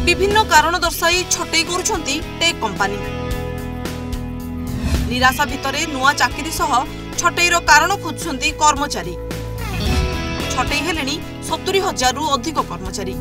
विभिन्न कारण दर्शाई छटई करुछंती टेक कंपनी। निराशा भितरे नुआ चाकरी सह छटईर कारण खोजुछंती कर्मचारी। छटई हेलेनी 70,000 रु अधिक कर्मचारी।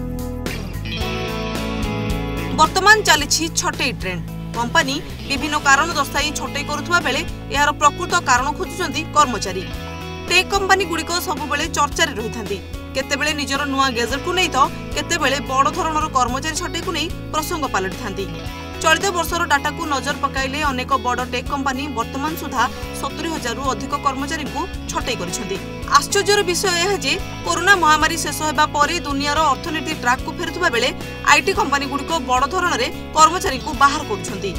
वर्तमान चली छटई ट्रेंड। कंपनी विभिन्न कारण दर्शाई छटई करुवा बेले यार प्रकृत कारण खोजुछंती कर्मचारी। टेक कंपनी गुड़िक सबुबले चर्चार रही था। केतेबेले निजर नुआ गेजेट को नहीं तो केतेबेले बड़ धरणर कर्मचारी छटई को नहीं प्रसंग पलटि थांती। चलित वर्षर डाटा को नजर पकाइले अनेक बड़ टेक कंपनी वर्तमान सुधा 70,000 रु अधिक कर्मचारी को छटई करिसेंती। आश्चर्यर विषय यह जे कोरोना महामारी शेष होबा परे दुनियार अर्थनीति ट्रैक को फेरुवा बेले आईटी कंपनी गुड़िक बड़ धरणर कर्मचारी को बाहर करुछंती।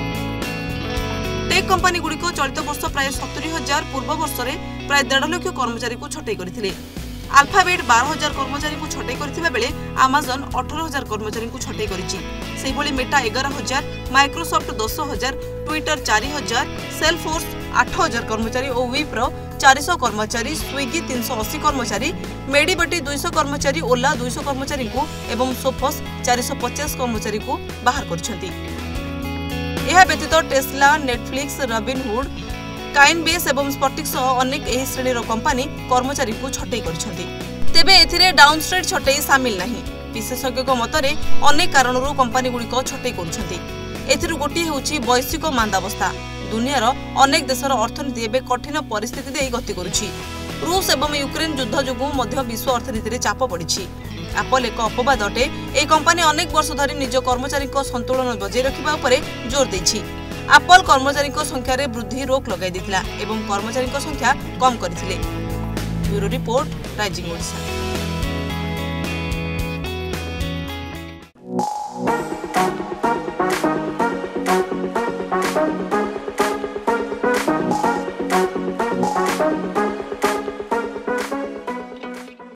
टेक कंपनी गुड़िक चलित वर्ष प्राय 70,000 पूर्व वर्ष में प्राय 1.5 लाख कर्मचारी को छटई करथिले। अल्फाबेट 12,000 कर्मचारी को छटई करथिबा बेले अमेजन 18,000 कर्मचारी को छटई करिछि। सेहि भली मेटा 11,000, माइक्रोसॉफ्ट 10,000, ट्विटर 4,000, सेल्सफोर्स 8,000 कर्मचारी और विप्रो 400 कर्मचारी, स्विगी 380 कर्मचारी, मेडिबटी 200 कर्मचारी, ओला 200 कर्मचारी को एवं सोफस 450 कर्मचारी को बाहर करछंती। यह व्यतीत टेस्ला, नेटफ्लिक्स, रॉबिनहुड, काइनबेस एवं स्पॉटिक सह अनेक एही श्रेणीर कंपनी कर्मचारी को छटई करछंती। तेबे एथिरे डाउनस्ट्रेट छटई शामिल नहीं। विशेषज्ञ मतरे अनेक कारणरू कंपनी गुड़िक छटई करछंती। एथिरु गोटी हेउछि वैश्विक मांदावस्था। दुनियार अनेक देशर अर्थनीति एबे कठिन परिस्थिति देई गति करुछि। रूस एवं यूक्रेन युद्ध जोगु मध्य विश्व अर्थनीति रे चाप पड़िछि। एप्पल एक अपवाद अटे। ए कंपनी अनेक वर्ष धरि निज कर्मचारी संतुलन बजाय रखिबा उपरे जोर दैछि। एप्पल कर्मचारी संख्या रे वृद्धि रोक लगाई दिथिला एवं कर्मचारी संख्या कम करथिले। Bureau report, rising Odisha.